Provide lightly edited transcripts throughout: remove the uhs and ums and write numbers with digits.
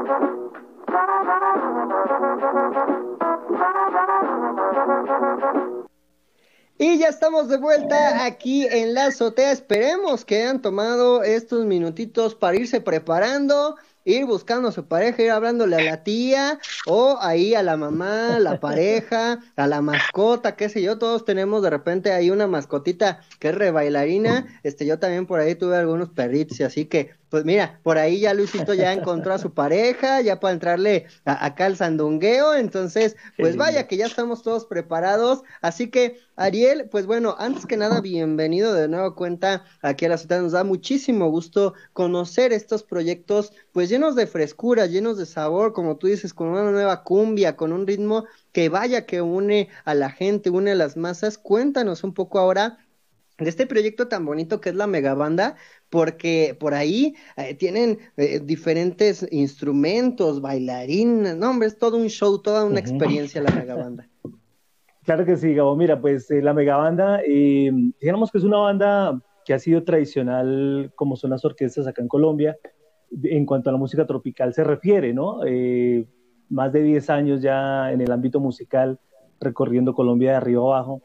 Y ya estamos de vuelta aquí en la azotea. Esperemos que hayan tomado estos minutitos para irse preparando, ir buscando a su pareja, ir hablándole a la tía o ahí a la mamá, la pareja, a la mascota, qué sé yo. Todos tenemos de repente ahí una mascotita que es re bailarina. Yo también por ahí tuve algunos perritos y así que, pues mira, por ahí ya Luisito ya encontró a su pareja, ya para entrarle acá al sandungueo. Entonces, Qué pues lindo. vaya que ya estamos todos preparados. Así que, Ariel, pues bueno, antes que nada, bienvenido de nuevo cuenta aquí a la ciudad. Nos da muchísimo gusto conocer estos proyectos, pues llenos de frescura, llenos de sabor, como tú dices, con una nueva cumbia, con un ritmo que vaya que une a la gente, une a las masas. Cuéntanos un poco ahora de este proyecto tan bonito que es la Megabanda, porque por ahí tienen diferentes instrumentos, bailarines, no hombre, es todo un show, toda una Ujú. experiencia la Megabanda. Claro que sí, Gabo. Mira, pues la Megabanda, digamos que es una banda que ha sido tradicional, como son las orquestas acá en Colombia, en cuanto a la música tropical se refiere, ¿no? Más de 10 años ya en el ámbito musical, recorriendo Colombia de arriba abajo.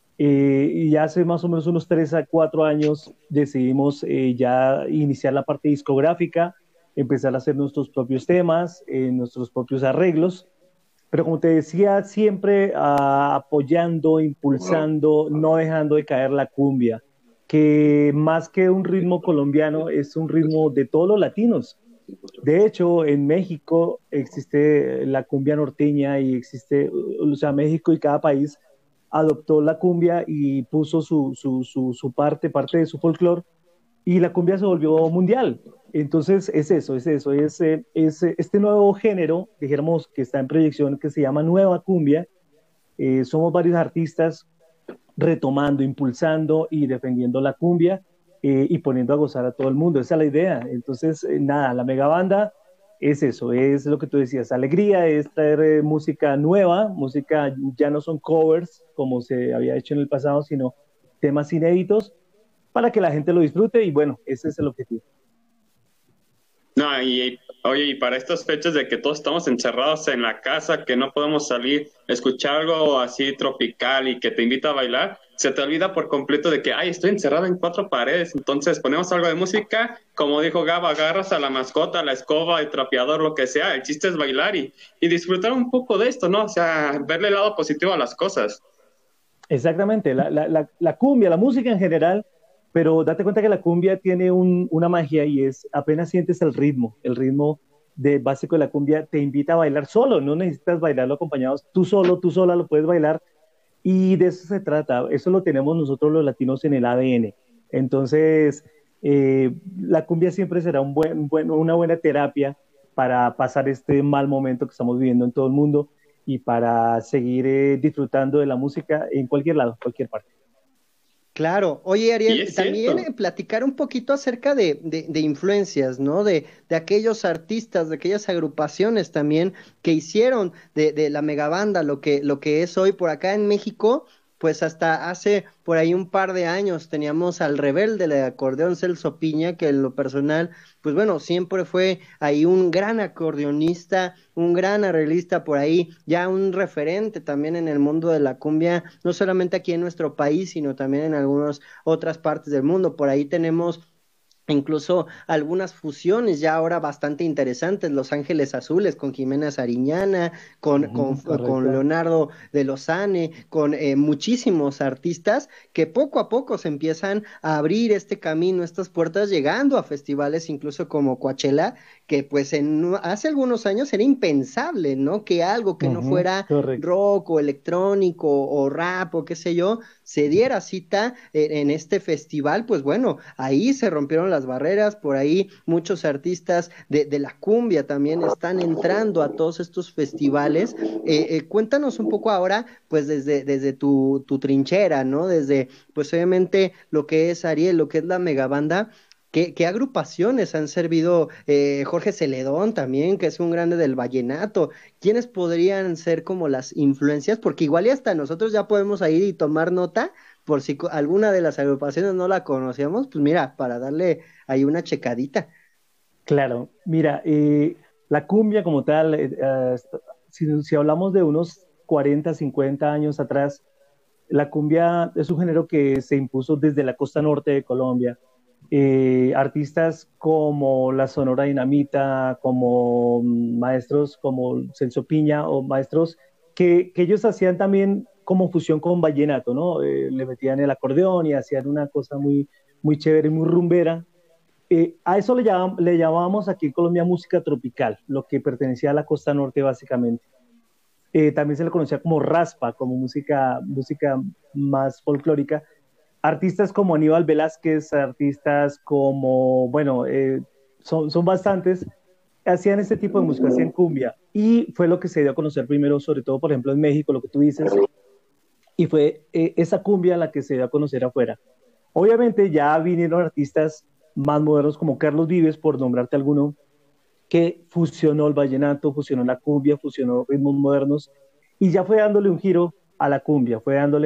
Y ya hace más o menos unos 3 a 4 años decidimos ya iniciar la parte discográfica, empezar a hacer nuestros propios temas, nuestros propios arreglos, pero como te decía, siempre apoyando, impulsando, no dejando de caer la cumbia, que más que un ritmo colombiano es un ritmo de todos los latinos. De hecho, en México existe la cumbia norteña y existe, o sea, México y cada país adoptó la cumbia y puso su parte de su folclore y la cumbia se volvió mundial. Entonces es este nuevo género, dijéramos, que está en proyección, que se llama Nueva Cumbia. Somos varios artistas retomando, impulsando y defendiendo la cumbia y poniendo a gozar a todo el mundo. Esa es la idea. Entonces, nada, la megabanda es eso, es lo que tú decías, alegría, es traer música nueva, música ya no son covers como se había hecho en el pasado, sino temas inéditos para que la gente lo disfrute y bueno, ese es el objetivo. No, y oye, y para estas fechas de que todos estamos encerrados en la casa, que no podemos salir, escuchar algo así tropical y que te invita a bailar, se te olvida por completo de que, ay, estoy encerrado en cuatro paredes. Entonces ponemos algo de música, como dijo Gaba, agarras a la mascota, la escoba, el trapeador, lo que sea. El chiste es bailar y disfrutar un poco de esto, ¿no? O sea, verle el lado positivo a las cosas. Exactamente, la cumbia, la música en general, pero date cuenta que la cumbia tiene una magia y es apenas sientes el ritmo de básico de la cumbia te invita a bailar solo, no necesitas bailarlo acompañados, tú solo, tú sola lo puedes bailar y de eso se trata, eso lo tenemos nosotros los latinos en el ADN. Entonces, la cumbia siempre será una buena terapia para pasar este mal momento que estamos viviendo en todo el mundo y para seguir disfrutando de la música en cualquier lado, cualquier parte. Claro, oye Y Ariel, es también cierto. platicar un poquito acerca de influencias, ¿no? De aquellos artistas, de aquellas agrupaciones también que hicieron de la megabanda lo que es hoy por acá en México, pues hasta hace por ahí un par de años teníamos al rebelde de acordeón Celso Piña, que en lo personal, pues bueno, siempre fue ahí un gran acordeonista, un gran arreglista por ahí, ya un referente también en el mundo de la cumbia, no solamente aquí en nuestro país, sino también en algunas otras partes del mundo. Por ahí tenemos incluso algunas fusiones ya ahora bastante interesantes, Los Ángeles Azules con Jimena Sariñana, con Correcto. Leonardo de Lozane, con muchísimos artistas que poco a poco se empiezan a abrir este camino, estas puertas, llegando a festivales incluso como Coachella, que pues hace algunos años era impensable, ¿no? Que algo que no fuera Correcto. rock o electrónico o rap o qué sé yo, se diera cita en este festival. Pues bueno, ahí se rompieron las barreras, por ahí muchos artistas de la cumbia también están entrando a todos estos festivales. Cuéntanos un poco ahora, pues desde tu trinchera, ¿no? Desde, pues obviamente lo que es Ariel, lo que es la megabanda. ¿Qué agrupaciones han servido? Jorge Celedón también, que es un grande del vallenato. ¿Quiénes podrían ser como las influencias? Porque igual y hasta nosotros ya podemos ir y tomar nota por si alguna de las agrupaciones no la conocíamos, pues mira, para darle ahí una checadita. Claro, mira, La cumbia como tal, si hablamos de unos 40, 50 años atrás, la cumbia es un género que se impuso desde la costa norte de Colombia. Artistas como la Sonora Dinamita, como maestros como Celso Piña o maestros que ellos hacían también como fusión con vallenato, ¿no? Le metían el acordeón y hacían una cosa muy, muy chévere, muy rumbera. A eso le llamábamos aquí en Colombia música tropical, lo que pertenecía a la costa norte básicamente. También se le conocía como raspa, como música más folclórica. Artistas como Aníbal Velázquez, artistas como, bueno, son bastantes, hacían este tipo de música, hacían cumbia, y fue lo que se dio a conocer primero, sobre todo, por ejemplo, en México, lo que tú dices, y fue esa cumbia la que se dio a conocer afuera. Obviamente ya vinieron artistas más modernos como Carlos Vives, por nombrarte alguno, que fusionó el vallenato, fusionó la cumbia, fusionó ritmos modernos y ya fue dándole un giro a la cumbia,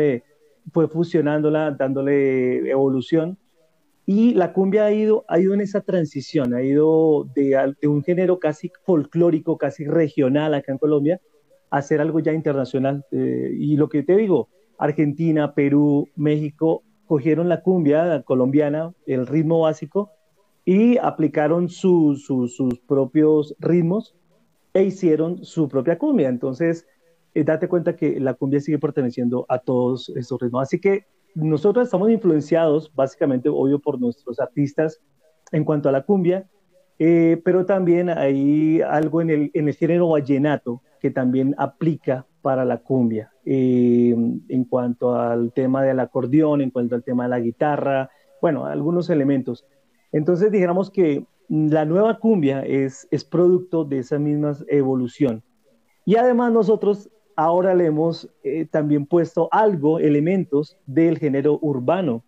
fue fusionándola, dándole evolución y la cumbia ha ido en esa transición, ha ido de un género casi folclórico, casi regional acá en Colombia, a hacer algo ya internacional. Y lo que te digo, Argentina, Perú, México, cogieron la cumbia colombiana, el ritmo básico, y aplicaron sus propios ritmos e hicieron su propia cumbia. Entonces, date cuenta que la cumbia sigue perteneciendo a todos estos ritmos. Así que nosotros estamos influenciados, básicamente, obvio, por nuestros artistas en cuanto a la cumbia, pero también hay algo en el género vallenato que también aplica para la cumbia, en cuanto al tema del acordeón, en cuanto al tema de la guitarra, bueno, algunos elementos. Entonces dijéramos que la nueva cumbia es producto de esa misma evolución. Y además nosotros ahora le hemos también puesto elementos del género urbano,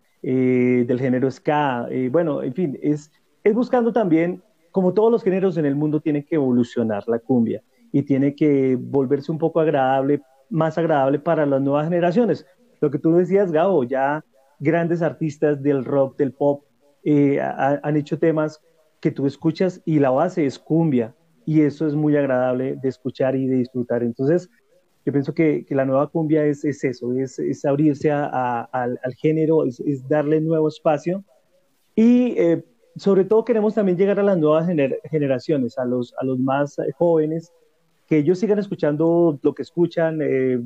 del género ska, bueno, en fin, es buscando también, como todos los géneros en el mundo, tiene que evolucionar la cumbia y tiene que volverse un poco agradable, más agradable para las nuevas generaciones. Lo que tú decías, Gabo, ya grandes artistas del rock, del pop, han hecho temas que tú escuchas y la base es cumbia y eso es muy agradable de escuchar y de disfrutar. Entonces, yo pienso que la nueva cumbia es eso, es abrirse al género, es darle nuevo espacio y sobre todo queremos también llegar a las nuevas generaciones, a los más jóvenes, que ellos sigan escuchando lo que escuchan,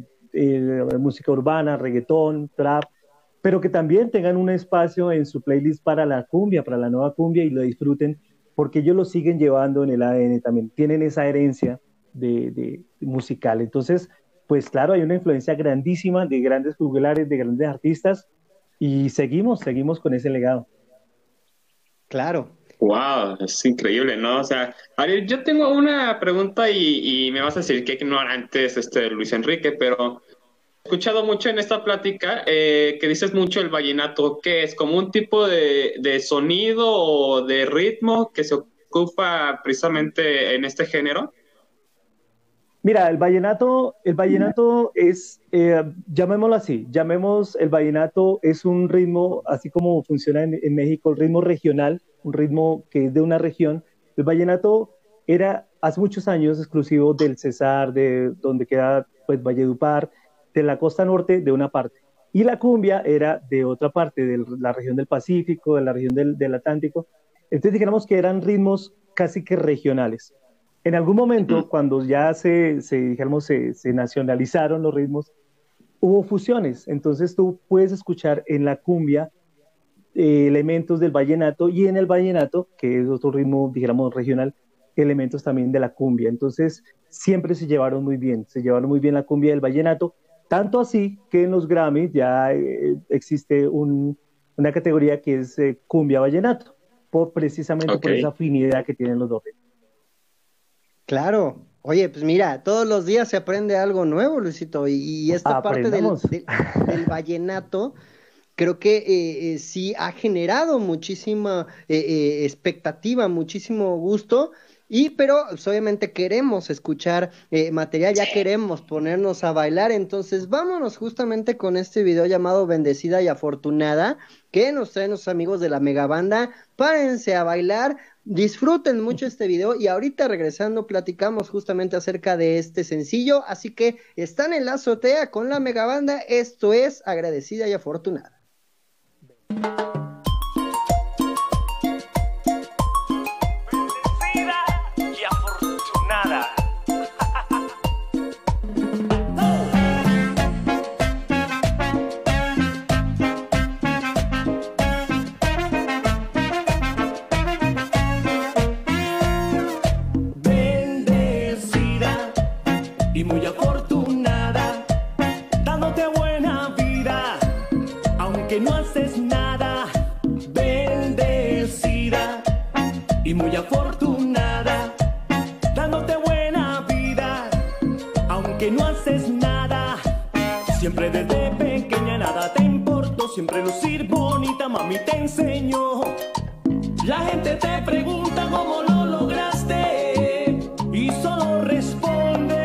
música urbana, reggaetón, trap, pero que también tengan un espacio en su playlist para la cumbia, para la nueva cumbia y lo disfruten, porque ellos lo siguen llevando en el ADN también, tienen esa herencia de musical. Entonces, pues claro, hay una influencia grandísima de grandes juglares, de grandes artistas, y seguimos con ese legado. Claro. Wow, es increíble, ¿no? O sea, Ariel, yo tengo una pregunta y me vas a decir que ignorante es Luis Enrique, pero he escuchado mucho en esta plática que dices mucho el vallenato, que es como un tipo de sonido o de ritmo que se ocupa precisamente en este género. Mira, el vallenato es, llamémoslo así, llamemos el vallenato es un ritmo, así como funciona en México, el ritmo regional, un ritmo que es de una región. El vallenato era hace muchos años exclusivo del Cesar, de donde queda pues Valledupar, de la costa norte de una parte. Y la cumbia era de otra parte, de la región del Pacífico, de la región del Atlántico. Entonces dijéramos que eran ritmos casi que regionales. En algún momento, cuando ya dijéramos, se nacionalizaron los ritmos, hubo fusiones. Entonces tú puedes escuchar en la cumbia elementos del vallenato y en el vallenato, que es otro ritmo, dijéramos, regional, elementos también de la cumbia. Entonces siempre se llevaron muy bien la cumbia y el vallenato, tanto así que en los Grammys ya existe una categoría que es cumbia vallenato, precisamente por esa afinidad que tienen los dos ritmos. Claro. Oye, pues mira, todos los días se aprende algo nuevo, Luisito, y esta parte del vallenato creo que sí ha generado muchísima expectativa, muchísimo gusto, pero pues, obviamente queremos escuchar material, ya queremos ponernos a bailar, entonces vámonos justamente con este video llamado Bendecida y Afortunada, que nos traen los amigos de la Megabanda. Párense a bailar, disfruten mucho este video y ahorita regresando platicamos justamente acerca de este sencillo, así que están en la azotea con la Megabanda, esto es Agradecida y Afortunada. Y muy afortunada, dándote buena vida, aunque no haces nada. Bendecida y muy afortunada, dándote buena vida, aunque no haces nada. Siempre desde pequeña nada te importó, siempre lucir bonita, mami te enseñó. La gente te pregunta cómo lo lograste y solo responde: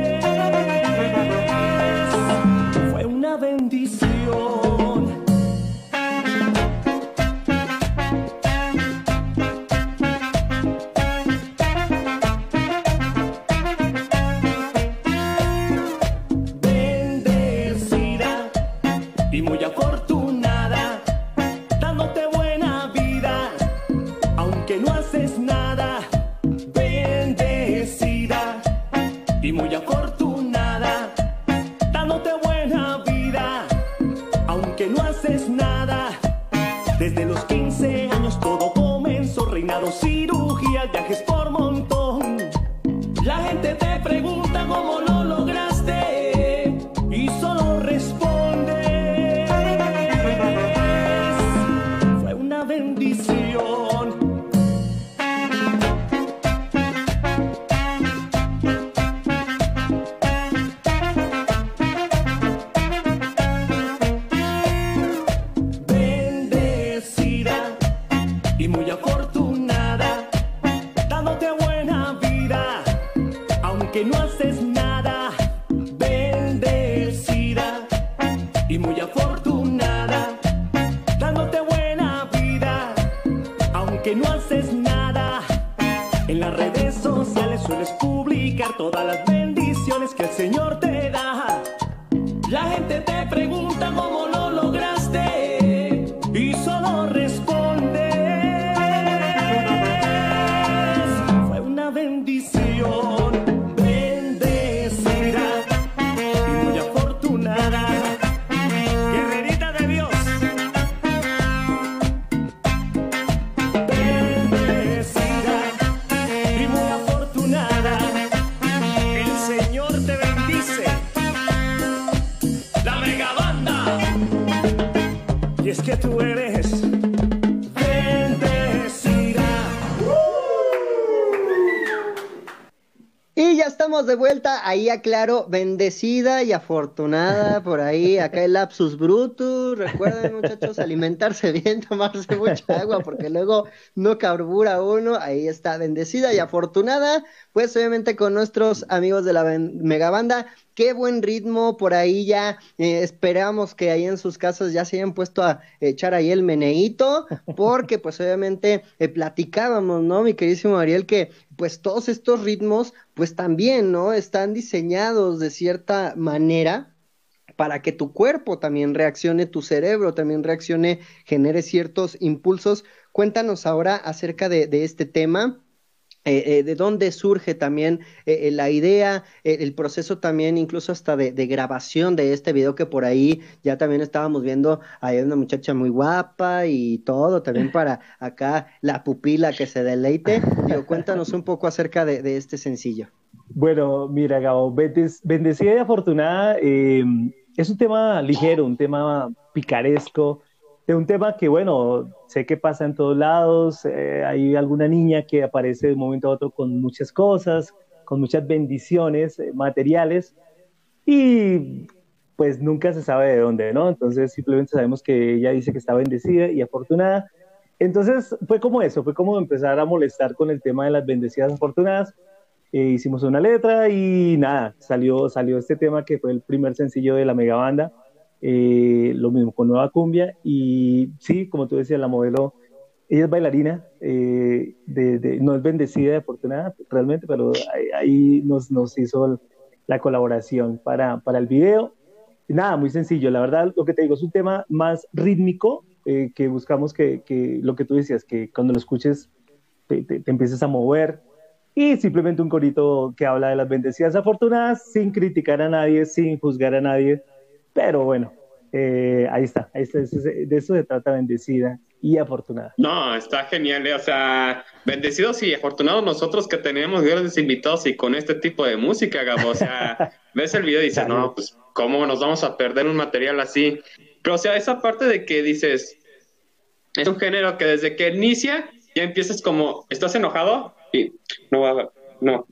fue una bendición. Bendecida y muy afortunada, dándote buena vida, aunque no haces nada. Bendecida y muy afortunada, dándote buena vida, aunque no haces nada. Desde los 15 años todo comenzó, reinado, cirugías, viajes por montón. La gente te pregunta cómo lo lograste y solo respondes: fue una bendición. Bendecida y muy afortunada, dándote buena vida, aunque no haces nada. Bendecida y muy afortunada, dándote buena vida, aunque no haces nada. En las redes sociales sueles publicar todas las bendiciones que el Señor te da. La gente te pregunta cómo lo lograste y solo respondes: fue una bendición. Bendecida y muy afortunada, guerrerita de Dios. Bendecida y muy afortunada, el Señor te bendice. La Megabanda, y es que tú eres bendecida. Y ya estamos de vuelta, ahí aclaro, bendecida y afortunada, por ahí, acá el lapsus brutus. Recuerden, muchachos, alimentarse bien, tomarse mucha agua, porque luego no carbura uno. Ahí está, bendecida y afortunada, pues obviamente con nuestros amigos de la Megabanda. Qué buen ritmo, por ahí ya esperamos que ahí en sus casas ya se hayan puesto a echar ahí el meneíto, porque pues obviamente platicábamos, ¿no, mi queridísimo Ariel, que pues todos estos ritmos pues también, ¿no? Están diseñados de cierta manera para que tu cuerpo también reaccione, tu cerebro también reaccione, genere ciertos impulsos. Cuéntanos ahora acerca de este tema. De dónde surge también la idea, el proceso también incluso hasta de grabación de este video, que por ahí ya también estábamos viendo, hay una muchacha muy guapa y todo, también para acá la pupila que se deleite. Digo, cuéntanos un poco acerca de este sencillo. Bueno, mira, Gabo, bendecida y afortunada es un tema ligero, un tema picaresco, un tema que, bueno, sé que pasa en todos lados. Hay alguna niña que aparece de un momento a otro con muchas cosas, con muchas bendiciones materiales, y pues nunca se sabe de dónde, ¿no? Entonces simplemente sabemos que ella dice que está bendecida y afortunada. Entonces fue como eso, fue como empezar a molestar con el tema de las bendecidas afortunadas. Hicimos una letra y nada, salió este tema que fue el primer sencillo de la Megabanda. lo mismo con Nueva Cumbia, y sí, como tú decías, la modelo, ella es bailarina, no es bendecida, afortunada realmente, pero ahí nos hizo la colaboración para el video. Nada, muy sencillo, la verdad, lo que te digo, es un tema más rítmico, que buscamos que lo que tú decías, que cuando lo escuches te empieces a mover, y simplemente un corito que habla de las bendecidas afortunadas, sin criticar a nadie, sin juzgar a nadie, pero bueno, ahí está, de eso se trata, bendecida y afortunada. No, está genial, o sea, bendecidos y afortunados nosotros que tenemos grandes invitados y con este tipo de música, Gabo, o sea, ves el video y dices, no, pues, ¿cómo nos vamos a perder un material así? Pero, o sea, esa parte de que dices, es un género que desde que inicia, ya empiezas como, ¿estás enojado? Y no.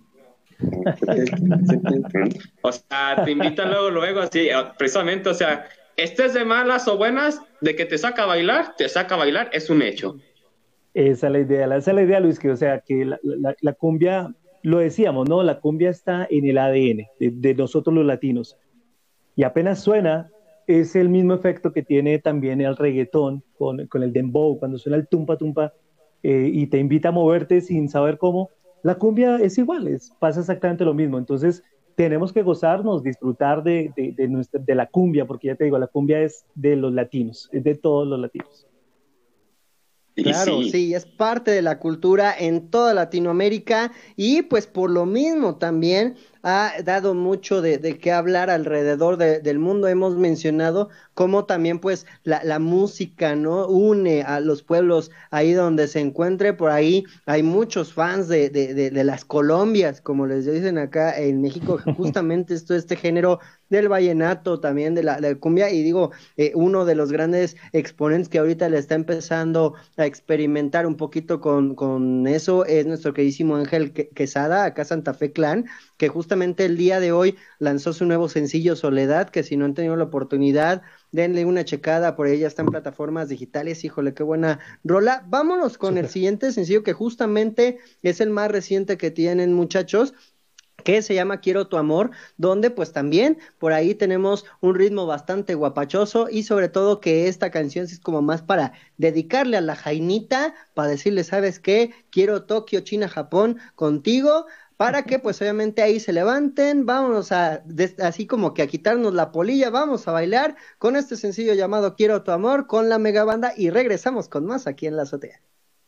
O sea, te invitan luego, así, precisamente, o sea, estés de malas o buenas, de que te saca a bailar, es un hecho. Esa es la idea, Luis, que o sea, que la cumbia, lo decíamos, ¿no? La cumbia está en el ADN de nosotros los latinos, y apenas suena, es el mismo efecto que tiene también el reggaetón con el dembow, cuando suena el tumpa tumpa, y te invita a moverte sin saber cómo. La cumbia es igual, pasa exactamente lo mismo. Entonces tenemos que gozarnos, disfrutar de la cumbia, porque ya te digo, la cumbia es de los latinos, es de todos los latinos. Claro, sí, es parte de la cultura en toda Latinoamérica, y pues por lo mismo también ha dado mucho de qué hablar alrededor del mundo. Hemos mencionado cómo también pues la música, ¿no?, une a los pueblos ahí donde se encuentre. Por ahí hay muchos fans de las Colombias, como les dicen acá en México, justamente este género del vallenato, también de la cumbia, y digo, uno de los grandes exponentes que ahorita le está empezando a experimentar un poquito con eso es nuestro queridísimo Ángel Quesada, acá Santa Fe Clan, que justamente el día de hoy lanzó su nuevo sencillo Soledad, que si no han tenido la oportunidad, denle una checada, por ahí ya está en plataformas digitales. Híjole, qué buena rola. Vámonos con el siguiente sencillo, que justamente es el más reciente que tienen, muchachos, que se llama Quiero tu amor, donde pues también por ahí tenemos un ritmo bastante guapachoso, y sobre todo que esta canción es como más para dedicarle a la Jainita, para decirle, ¿sabes qué? Quiero Tokio, China, Japón contigo, para que pues obviamente ahí se levanten, vámonos así como que a quitarnos la polilla, vamos a bailar con este sencillo llamado Quiero tu amor con la Megabanda, y regresamos con más aquí en La Azotea.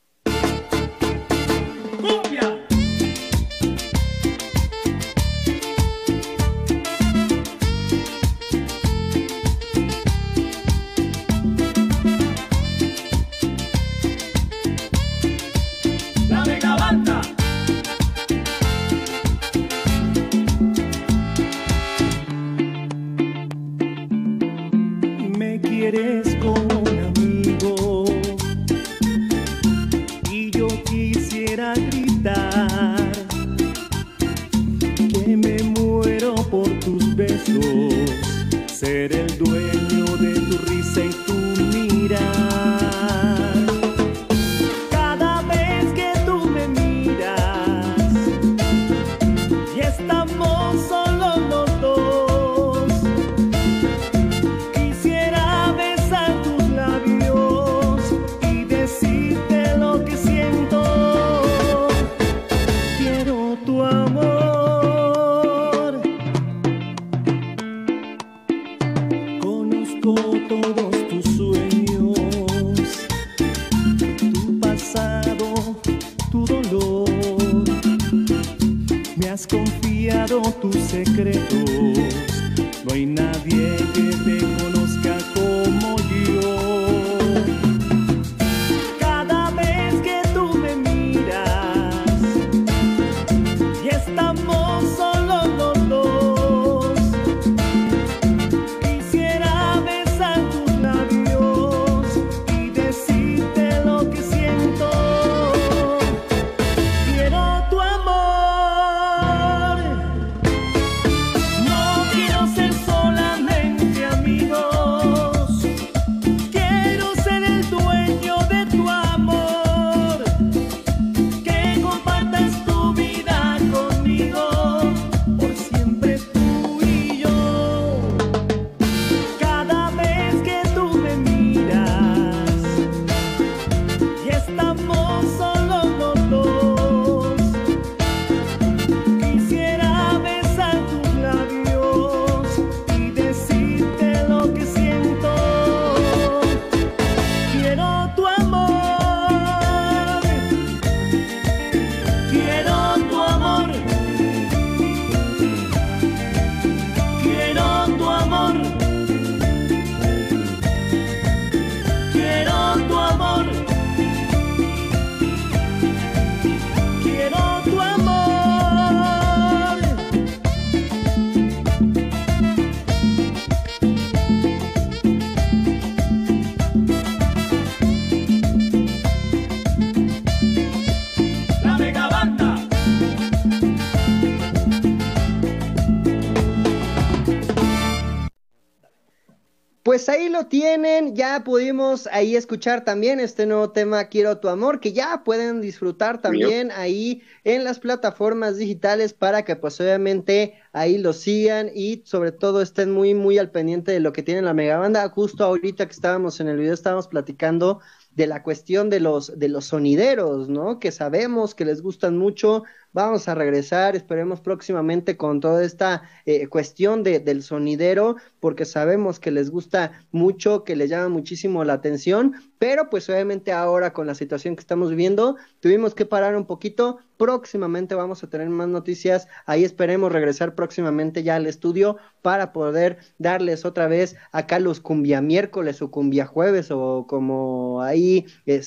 Eres como un amigo y yo quisiera gritar que me muero por tus besos, ser el dueño de tu risa y tu mirar. Cada vez que tú me miras y estamos solos los dos, todos tus sueños, tu pasado, tu dolor. Me has confiado tus secretos, no hay nadie que te conozca como yo. Cada vez que tú me miras y estamos solos los dos, no quiero ser solamente amigo. Pues ahí lo tienen, ya pudimos ahí escuchar también este nuevo tema Quiero tu amor, que ya pueden disfrutar también ahí en las plataformas digitales para que pues obviamente ahí lo sigan y sobre todo estén muy muy al pendiente de lo que tiene la megabanda. Justo ahorita que estábamos en el video estábamos platicando de la cuestión de los sonideros, ¿no? Que sabemos que les gustan mucho. Vamos a regresar, esperemos próximamente con toda esta cuestión del sonidero, porque sabemos que les gusta mucho, que les llama muchísimo la atención, pero pues obviamente ahora con la situación que estamos viviendo, tuvimos que parar un poquito. Próximamente vamos a tener más noticias, ahí esperemos regresar próximamente ya al estudio para poder darles otra vez acá los cumbia miércoles o cumbia jueves o como ahí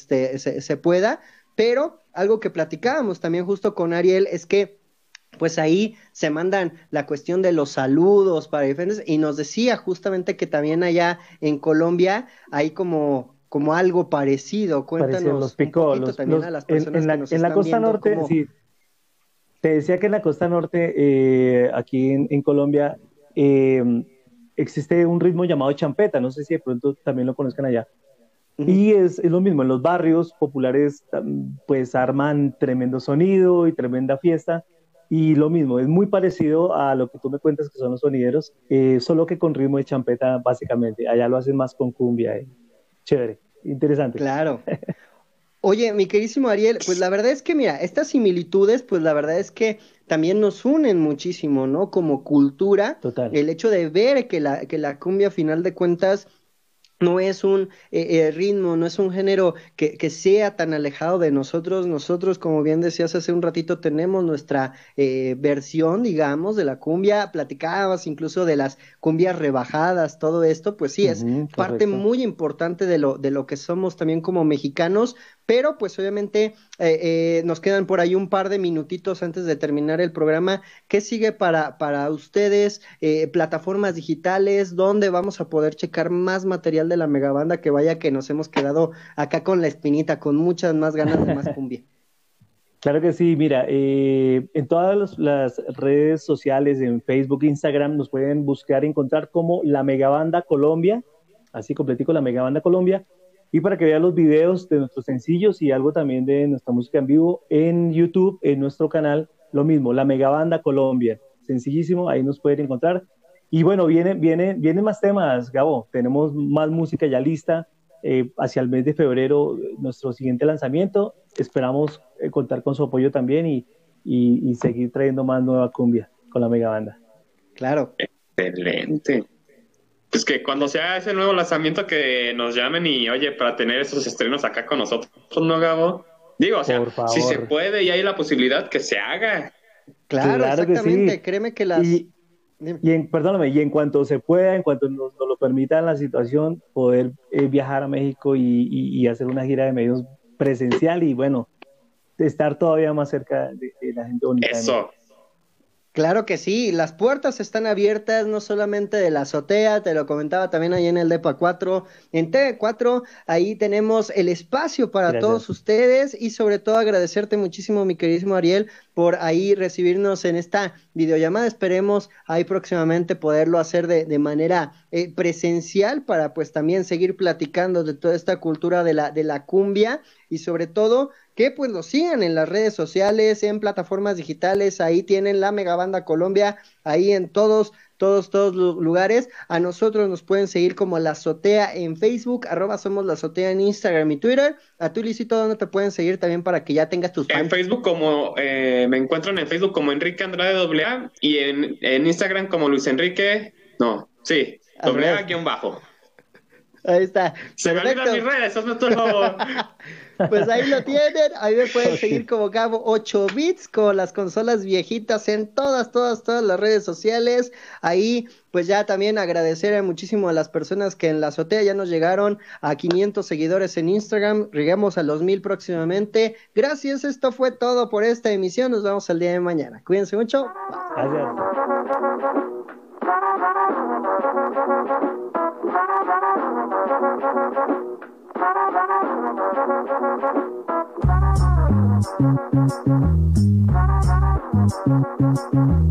se pueda, pero algo que platicábamos también justo con Ariel es que pues ahí se mandan la cuestión de los saludos para diferentes, y nos decía justamente que también allá en Colombia hay como algo parecido. Cuéntanos los picó, un poquito también a las personas en la, que nos en la están costa viendo norte, cómo... sí, te decía que en la costa norte, aquí en Colombia, existe un ritmo llamado champeta, no sé si de pronto también lo conozcan allá. Y es lo mismo, en los barrios populares pues arman tremendo sonido y tremenda fiesta, y lo mismo, es muy parecido a lo que tú me cuentas que son los sonideros, solo que con ritmo de champeta básicamente, allá lo hacen más con cumbia, chévere, interesante. Claro. Oye, mi queridísimo Ariel, pues la verdad es que mira, estas similitudes, pues la verdad es que también nos unen muchísimo, ¿no? Como cultura, Total. El hecho de ver que la cumbia a final de cuentas no es un ritmo, no es un género que sea tan alejado de nosotros. Nosotros, como bien decías hace un ratito, tenemos nuestra versión, digamos, de la cumbia. Platicabas incluso de las cumbias rebajadas, todo esto, pues sí, es parte muy importante de lo que somos también como mexicanos, pero pues obviamente nos quedan por ahí un par de minutitos antes de terminar el programa. ¿Qué sigue para ustedes? Plataformas digitales, ¿dónde vamos a poder checar más material de la megabanda? Que vaya que nos hemos quedado acá con la espinita, con muchas más ganas de más cumbia. Claro que sí, mira, en todas las redes sociales, en Facebook, Instagram, nos pueden buscar y encontrar como La Megabanda Colombia, así completico, La Megabanda Colombia, y para que vean los videos de nuestros sencillos y algo también de nuestra música en vivo en YouTube, en nuestro canal, lo mismo, La Megabanda Colombia, sencillísimo, ahí nos pueden encontrar. Y bueno, vienen más temas, Gabo, tenemos más música ya lista, hacia el mes de febrero, nuestro siguiente lanzamiento, esperamos contar con su apoyo también y seguir trayendo más nueva cumbia con la megabanda. Claro. Excelente. Pues que cuando sea ese nuevo lanzamiento que nos llamen y, oye, para tener esos estrenos acá con nosotros, ¿no, Gabo? Digo, o sea, si se puede y hay la posibilidad que se haga. Claro, exactamente, sí. Créeme que las... Perdóname, y en cuanto se pueda, en cuanto nos lo permita la situación, poder viajar a México y hacer una gira de medios presencial y bueno, estar todavía más cerca de la gente bonita. Eso. Claro que sí, las puertas están abiertas, no solamente de la azotea, te lo comentaba también ahí en el DEPA 4, en TV4, ahí tenemos el espacio para todos ustedes y sobre todo agradecerte muchísimo, mi queridísimo Ariel, por ahí recibirnos en esta videollamada. Esperemos ahí próximamente poderlo hacer de manera presencial para pues también seguir platicando de toda esta cultura de la cumbia y sobre todo que pues lo sigan en las redes sociales, en plataformas digitales, ahí tienen La Megabanda Colombia, ahí en todos lugares. A nosotros nos pueden seguir como La Azotea en Facebook, @somos La Azotea en Instagram y Twitter. A tú, Luisito, ¿dónde te pueden seguir también para que ya tengas tus fans? En Facebook como, me encuentran en Facebook como Enrique Andrade AA y en Instagram como Luis Enrique, AA_. Ahí está. Se me olvidan mis redes, hazme tú el favor. Pues ahí lo tienen, ahí me pueden seguir como Gabo 8 bits con las consolas viejitas en todas las redes sociales. Ahí pues ya también agradecer muchísimo a las personas que en La Azotea ya nos llegaron a 500 seguidores en Instagram, lleguemos a los 1000 próximamente. Gracias, esto fue todo por esta emisión, nos vemos el día de mañana. Cuídense mucho. Gracias. Thank you.